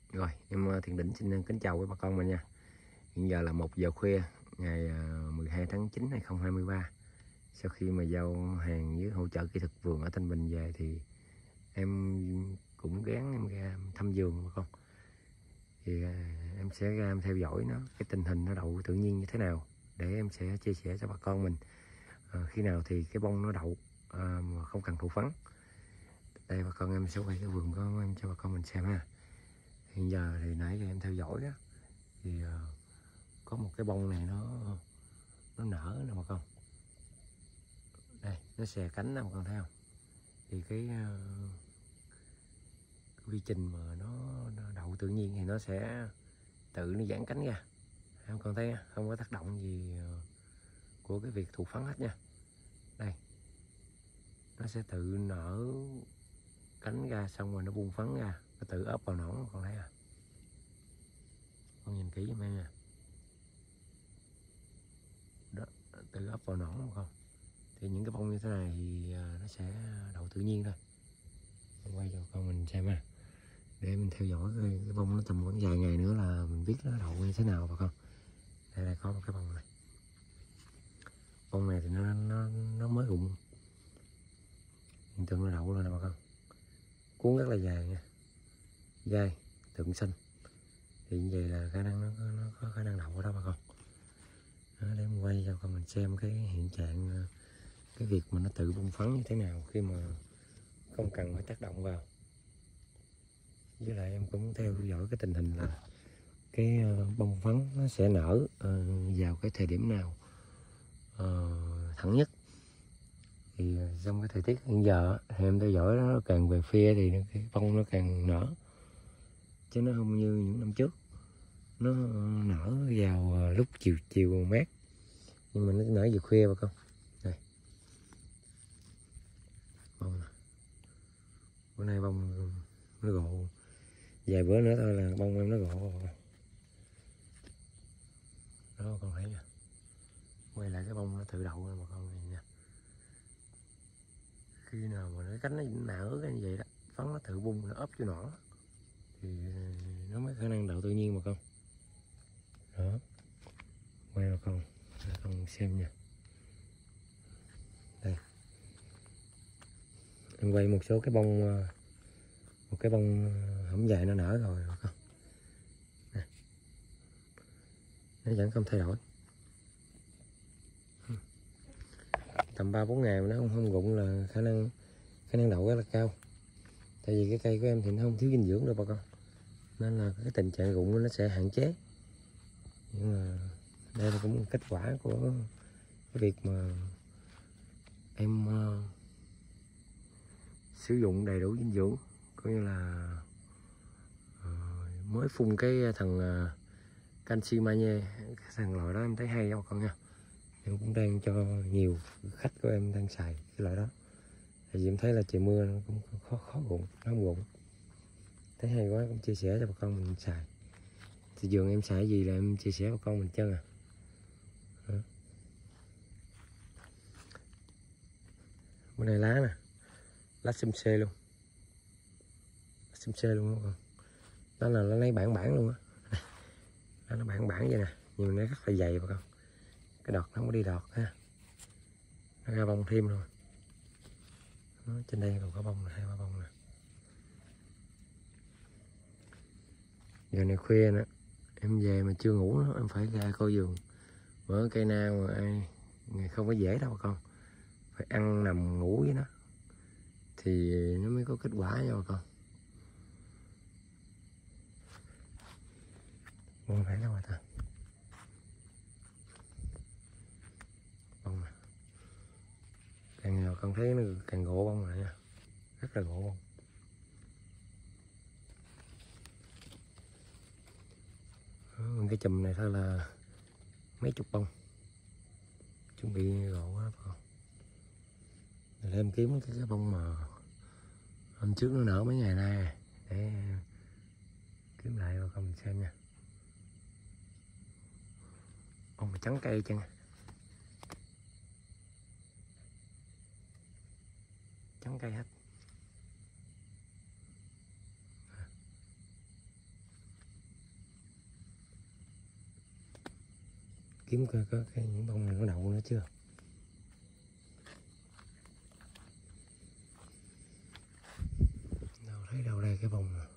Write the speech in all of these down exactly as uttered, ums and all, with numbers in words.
Rồi, em Thiện Định xin kính chào quý bà con mình nha. Hiện giờ là một giờ khuya ngày mười hai tháng chín năm hai nghìn không trăm hai mươi ba. Sau khi mà giao hàng với hỗ trợ kỹ thuật vườn ở Thanh Bình về thì em cũng gán em ra thăm vườn bà con. Thì em sẽ ra em theo dõi nó, cái tình hình nó đậu tự nhiên như thế nào để em sẽ chia sẻ cho bà con mình. À, khi nào thì cái bông nó đậu à, mà không cần thụ phấn. Đây bà con, em sẽ quay cái vườn của em cho bà con mình xem ha. Hiện giờ thì nãy giờ em theo dõi đó thì uh, có một cái bông này nó nó nở nè bà con. Đây nó xè cánh nè bà con thấy không? Thì cái uh, quy trình mà nó, nó đậu tự nhiên thì nó sẽ tự nó giãn cánh ra, em còn thấy không có tác động gì uh, của cái việc thụ phấn hết nha. Đây nó sẽ tự nở cánh ra, xong rồi nó buông phấn ra, nó tự ấp vào nổ, còn thấy à? Con nhìn kỹ giùm em nha. Đó, tự ấp vào nổ không? Thì những cái bông như thế này thì nó sẽ đậu tự nhiên thôi. Em quay cho con mình xem ha, để mình theo dõi cái, cái bông nó tầm khoảng vài ngày nữa là mình biết nó đậu như thế nào bà con. Đây là có một cái bông này, bông này thì nó nó nó mới rụng, hiện tượng nó đậu rồi nè bà con. Cuốn rất là dài nha, dai tượng xanh, thì như vậy là khả năng nó, nó có khả năng đậu ở đó bà con. Đó, để mình quay cho con mình xem cái hiện trạng cái việc mà nó tự bung phấn như thế nào khi mà không cần phải tác động vào. Với lại em cũng theo dõi cái tình hình là cái bông phấn nó sẽ nở vào cái thời điểm nào uh, thẳng nhất. Thì trong cái thời tiết hiện giờ thì em theo dõi nó càng về phía thì cái bông nó càng nở, chứ nó không như những năm trước nó nở vào lúc chiều chiều mát, nhưng mà nó nở về khuya bà con. Đây bông này, bữa nay bông nó gộ, vài bữa nữa thôi là bông em nó gộ bà con. Đó con thấy nha, quay lại cái bông nó tự đậu rồi bà con nhìn nha. Khi nào mà cái cánh nó nở cái như vậy đó, phấn nó tự bung, nó ốp vô nỏ thì nó mới khả năng đậu tự nhiên bà con. Đó, quay bà con, bà con xem nha. Đây em quay một số cái bông, một cái bông hổng dài nó nở rồi bà con. Nè, nó vẫn không thay đổi, tầm ba bốn ngày mà nó không không rụng là khả năng khả năng đậu rất là cao. Tại vì cái cây của em thì nó không thiếu dinh dưỡng đâu bà con, nên là cái tình trạng rụng nó sẽ hạn chế. Nhưng mà đây là cũng một kết quả của cái việc mà em uh, sử dụng đầy đủ dinh dưỡng, coi như là uh, mới phun cái thằng uh, canxi magie, cái thằng loại đó em thấy hay không con nha. Em cũng đang cho nhiều khách của em đang xài cái loại đó, tại vì em thấy là trời mưa nó cũng khó khó rụng, nó không rụng, thấy hay quá cũng chia sẻ cho bà con mình xài. Thì vườn em xài gì là em chia sẻ bà con mình chân à. Đó. Bữa này lá nè, lá xum xê luôn, xum xê luôn đó con. Đó là nó lấy bản bản luôn á, đó nó bản bản vậy nè, nhưng mà nó rất là dày bà con. Cái đọt nó không có đi đọt ha, nó ra bông thêm rồi. Đó, trên đây còn có bông này, hai ba bông nè. Giờ này khuya nữa, em về mà chưa ngủ nữa, em phải ra coi vườn. Mở cây nào mà ai không có dễ đâu bà con, phải ăn nằm ngủ với nó thì nó mới có kết quả nha bà con. Bông phải đâu rồi ta, bông này càng nào con thấy nó càng gỗ bông lại nha, rất là gỗ bông. Đó, cái chùm này thôi là mấy chục bông chuẩn bị gỗ đó bà con. Để em kiếm cái, cái bông mà hôm trước nó nở mấy ngày nay để kiếm lại bà con mình xem nha. Bông mà trắng cây chăng, trắng cây hết. kiếm coi có cái những bông này nó đậu nữa chưa. Đâu thấy đâu đây cái bông này.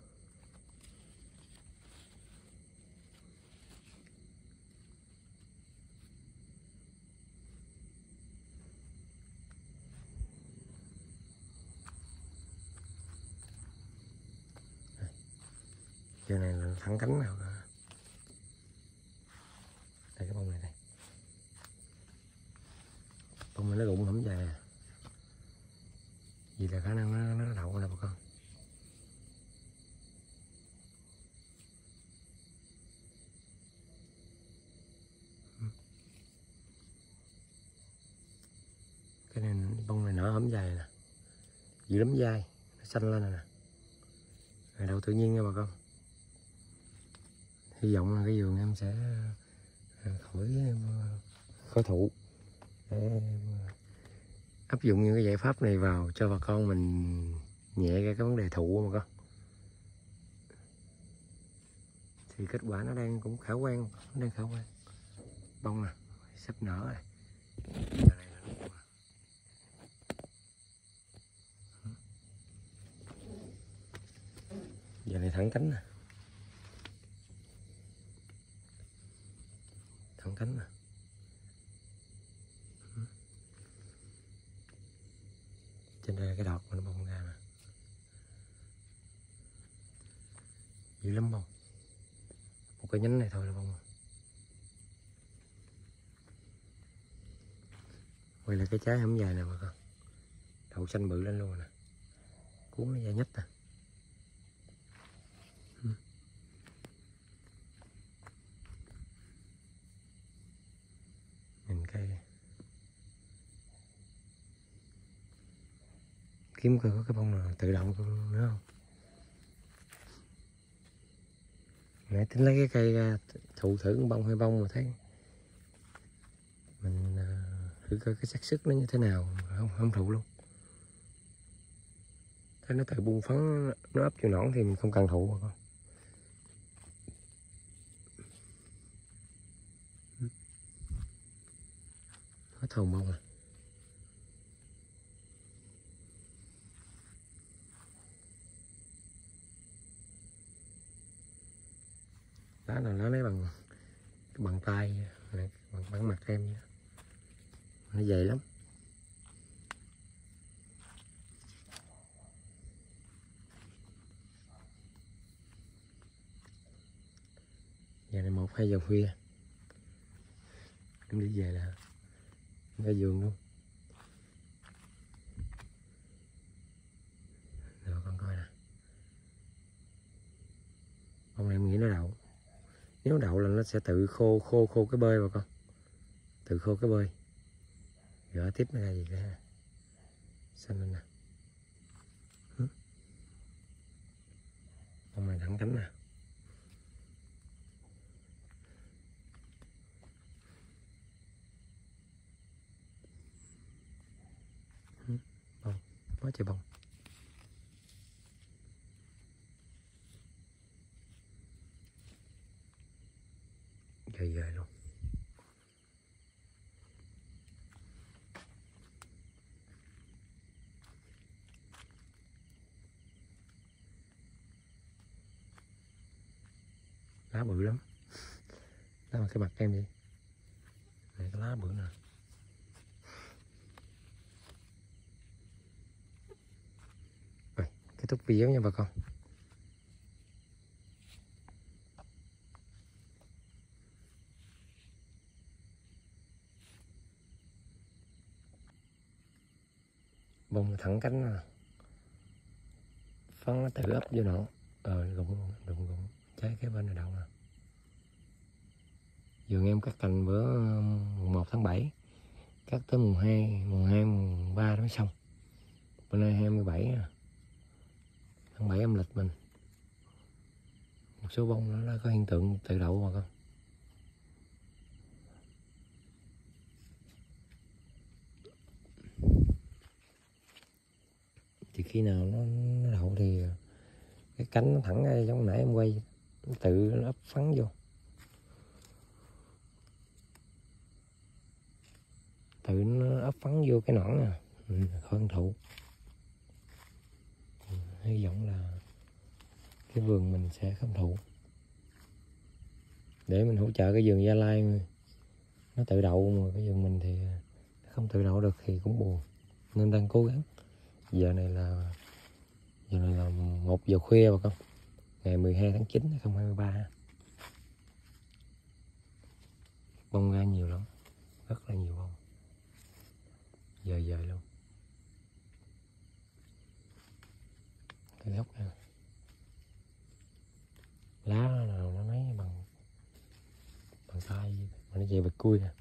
Giờ này là thẳng cánh nào cả. Đây cái bông này đây. Bông này nó rụng không dài à. Vì là khả năng nó, nó đậu nè bà con. Cái này bông này nở hổm dài nè. Dữ lắm dai, nó xanh lên rồi nè. Này đậu tự nhiên nha bà con. Hy vọng là cái vườn em sẽ khỏi khỏi thụ để áp dụng những cái giải pháp này vào cho bà con mình nhẹ cái vấn đề thụ mà con. Thì kết quả nó đang cũng khả quan, nó đang khả quan. Bông nè, sắp nở rồi. Giờ này là nó giờ này thẳng cánh nè. Thẳng cánh nè. Trên đây là cái đọt mà nó bông ra nè. Dữ lắm bông. Một cái nhánh này thôi là bông. Quay lại cái trái hổng dài nè bà con. Đậu xanh bự lên luôn nè. Cuốn nó dài nhất nè. Nhìn cây. Kiếm coi có cái bông nào tự động nữa không. Nãy tính lấy cái cây ra thụ thử bông hay bông mà thấy mình thử coi cái xác suất nó như thế nào, không không thụ luôn. Thấy nó tự buông phấn, nó ấp vô nõn thì mình không cần thụ mà con. Hết hồn bông à. Lá nào nó lấy bằng bằng tay, bằng, bằng mặt em vậy. Nó dày lắm. Giờ này một hai giờ khuya em đi về là ra giường luôn. Rồi con coi nè. Bông này em nghĩ nó đậu. Nếu đậu là nó sẽ tự khô khô khô cái bơi bà con. Tự khô cái bơi. Gỡ tiếp nó ra gì ra. Xanh lên nè. Bông này thẳng cánh nè. Bông, quá trời bông. Dời dời luôn. Lá bự lắm. Đó là cái mặt em đi. Này cái lá bự nè. Rồi, kết thúc video nha bà con. Bông thẳng cánh nè. Phấn nó tự ấp vô nọ. Ờ, rụng luôn, rụng rụng. Trái cái bên này đậu nè. Vườn em cắt cành bữa mùng một tháng bảy. Cắt tới mùng hai, mùng hai, mùng ba mới xong. Bữa nay hai mươi bảy tháng bảy âm lịch mình. Một số bông nó có hiện tượng tự đậu mà con. Thì khi nào nó, nó đậu thì cái cánh nó thẳng ra giống nãy em quay, nó tự nó ấp phấn vô. tự nó ấp phấn vô cái nõn à, ừ, khỏi ăn thụ. Ừ, hy vọng là cái vườn mình sẽ không thụ, để mình hỗ trợ cái vườn Gia Lai nó tự đậu, mà cái vườn mình thì không tự đậu được thì cũng buồn, nên đang cố gắng. Giờ này là giờ này là một giờ khuya bà con, ngày mười hai tháng chín năm hai không hai ba. Bông ra nhiều lắm, rất là nhiều bông, dời dời luôn. Cái gốc này lá nào nó lấy bằng bằng tay mà nó về bịch cui nè.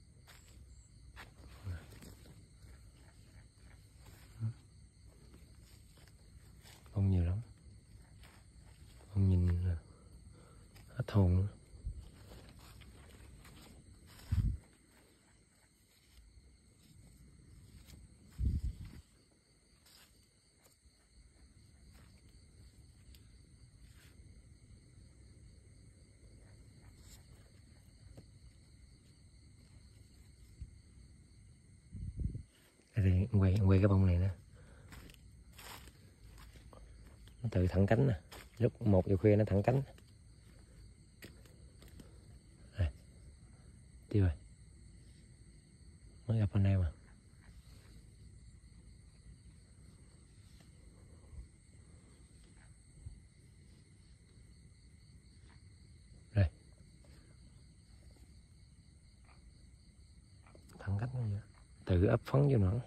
Bông nhiều lắm, bông nhìn hết hồn nữa. Đây thì quay quay cái bông này nữa, nó tự thẳng cánh nè, lúc một giờ khuya nó thẳng cánh. À, tiêu rồi, mới gặp anh em à. Đây, thẳng cánh như vậy, tự ấp phấn vô nữa.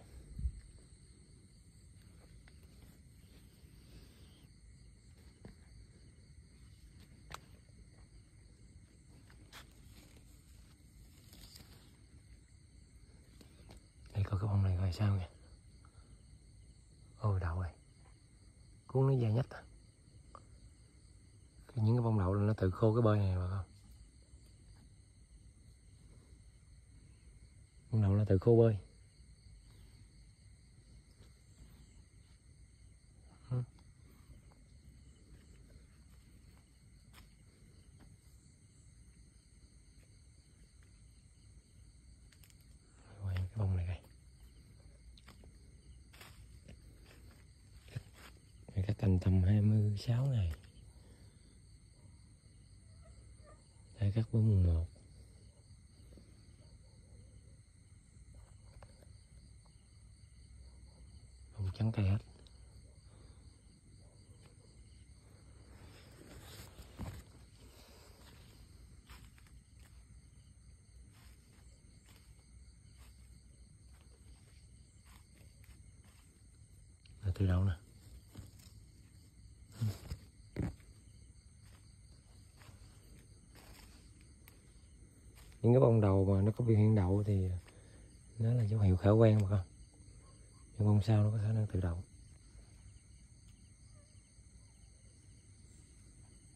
Đây coi cái bông này coi sao nha. Ôi đậu rồi, cuốn nó dài nhất à. Những cái bông đậu nó tự khô cái bơi này mà con. Bông đậu nó tự khô bơi. Ừ. Quay cái bông này coi. Cái cành tầm hai mươi sáu ngày. Đây cắt bông mùng một. Bông trắng cây hết. Là từ đâu nè. Những cái bông đầu mà nó có biểu hiện đậu thì nó là dấu hiệu khả quan mà con. Nhưng bông sau nó có khả năng tự đậu.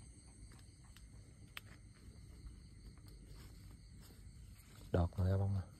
Đọt rồi ra bông à.